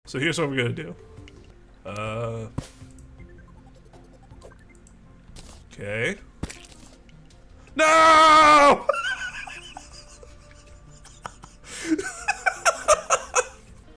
So here's what we're gonna do. Okay. No!